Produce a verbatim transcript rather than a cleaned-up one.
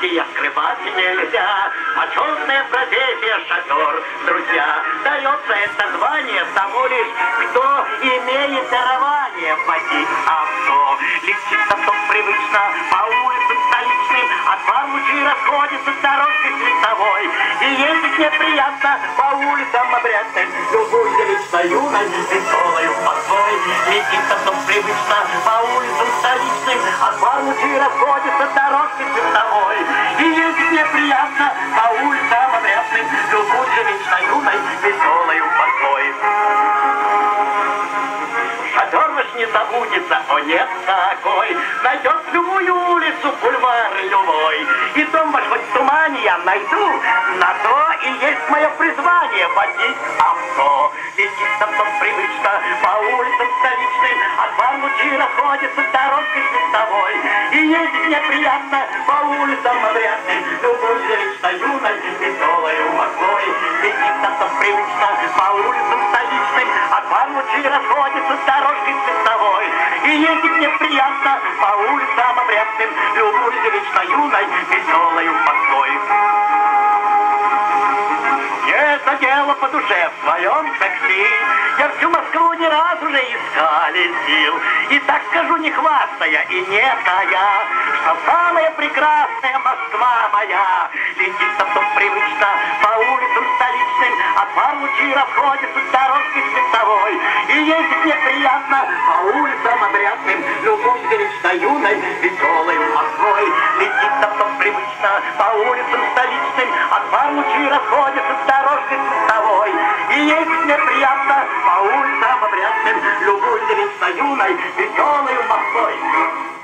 ее скрывать нельзя. Почетная профессия шофер, друзья. Дается это звание тому лишь, кто имеет дарование водить авто. Летит авто привычно по улицам столичным, от пар лучей расходится с дорожкой световой. И ездить неприятно по улицам обрядным, любуйся вечно юной, веселой постой. Летит авто привычно по улицам столичным, от пар лучей расходится с дорожкой световой. И ездить неприятно по улицам обрядным, любуйся вечно юной, веселой постой. Шофер ваш не забудется, о нет такой, найдет любую улицу, бульвар любой. И дом ваш хоть в тумане я найду, на то и есть мое призвание водить авто. Летит авто привычно по улицам столичным, от пар лучи расходится с дорожкой световой. И ездить неприятно по улицам обрядным, любой вечно юной, веселой Москвой. Летит авто привычно по улицам столичным, от пар лучи расходится с дорожкой световой. И ездить неприятно по улицам обрядным, любуйся вечно юной, веселой Москвой. Это дело по душе в своем такси. Я всю Москву не раз уже искали сил. И так скажу, не хвастая и не тая, что самая прекрасная Москва моя. Летит авто привычно по улицам столичным, от пар лучи расходится с дорожкой световой. И ездить неприятно по улицам обрядным, любуйся вечно юной, веселой Москвой. Летит авто привычно по улицам столичным, от пар лучи расходится с дорожкой световой. И ездить неприятно по улицам обрядным, любуйся вечно юной, веселой Москвой.